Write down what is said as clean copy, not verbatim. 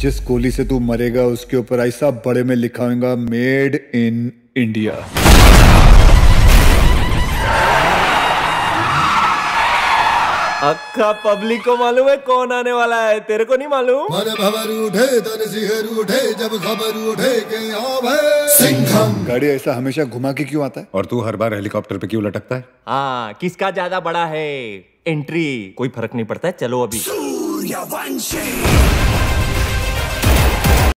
जिस गोली से तू मरेगा उसके ऊपर ऐसा बड़े में लिखा होगा मेड इन इंडिया। अक्का पब्लिक को मालूम है कौन आने वाला है, तेरे को नहीं मालूम? मन भवर उठे तन सिहर उठे जब खबर उठे के अब है सिंघम। गाड़ी ऐसा हमेशा घुमा के क्यों आता है? और तू हर बार हेलीकॉप्टर पे क्यों लटकता है? हाँ, किसका ज्यादा बड़ा है एंट्री, कोई फर्क नहीं पड़ता है। चलो अभी। सूर्यवंशी।